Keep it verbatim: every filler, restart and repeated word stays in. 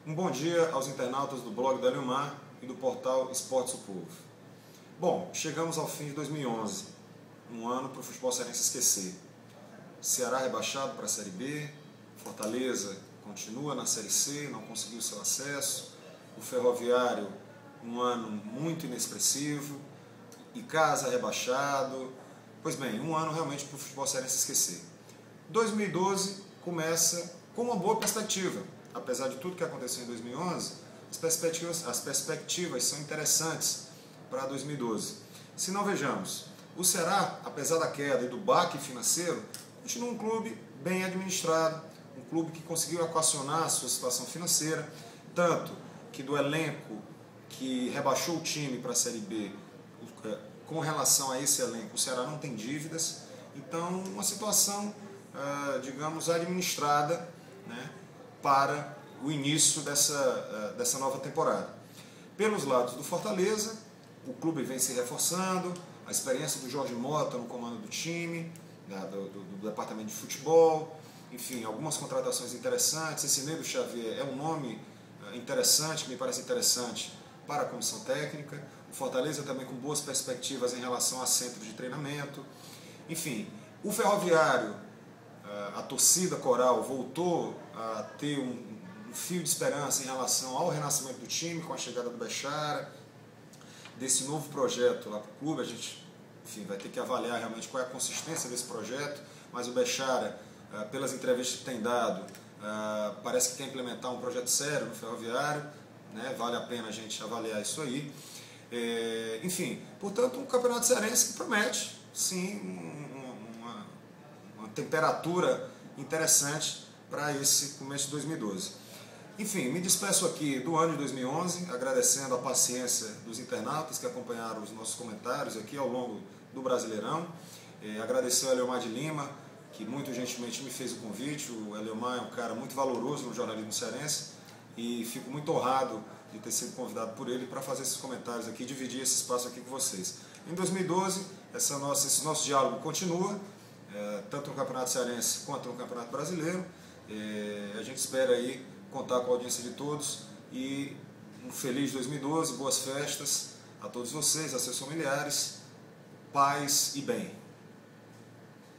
Um bom dia aos internautas do blog da Eliomar e do portal Esportes do Povo. Bom, chegamos ao fim de dois mil e onze, um ano para o futebol cearense esquecer. Ceará rebaixado para a Série B, Fortaleza continua na Série C, não conseguiu seu acesso, o Ferroviário, um ano muito inexpressivo, Icasa rebaixado. Pois bem, um ano realmente para o futebol cearense esquecer. dois mil e doze começa com uma boa perspectiva. Apesar de tudo que aconteceu em dois mil e onze, as perspectivas, as perspectivas são interessantes para dois mil e doze. Se não, vejamos, o Ceará, apesar da queda e do baque financeiro, continua um clube bem administrado, um clube que conseguiu equacionar a sua situação financeira, tanto que do elenco que rebaixou o time para a Série B, com relação a esse elenco, o Ceará não tem dívidas, então uma situação, digamos, administrada, né, para o início dessa, dessa nova temporada. Pelos lados do Fortaleza, o clube vem se reforçando, a experiência do Jorge Mota no comando do time, do, do, do departamento de futebol, enfim, algumas contratações interessantes. Esse Neido Xavier é um nome interessante, que me parece interessante para a comissão técnica. O Fortaleza também com boas perspectivas em relação a centro de treinamento. Enfim, o Ferroviário, a torcida coral voltou a ter um, um fio de esperança em relação ao renascimento do time, com a chegada do Bechara, desse novo projeto lá para o clube. A gente, enfim, vai ter que avaliar realmente qual é a consistência desse projeto, mas o Bechara, pelas entrevistas que tem dado, parece que quer implementar um projeto sério no Ferroviário, né? Vale a pena a gente avaliar isso aí. É, enfim, portanto, um campeonato cearense que promete, sim, uma, uma temperatura interessante para esse começo de dois mil e doze. Enfim, me despeço aqui do ano de dois mil e onze, agradecendo a paciência dos internautas que acompanharam os nossos comentários aqui ao longo do Brasileirão. É, agradecer ao Eliomar de Lima, que muito gentilmente me fez o convite. O Eliomar é um cara muito valoroso no jornalismo cearense e fico muito honrado de ter sido convidado por ele para fazer esses comentários aqui, dividir esse espaço aqui com vocês. Em dois mil e doze, essa nossa, esse nosso diálogo continua, é, tanto no Campeonato Cearense quanto no Campeonato Brasileiro. É, a gente espera aí contar com a audiência de todos e um feliz dois mil e doze, boas festas a todos vocês, a seus familiares, paz e bem.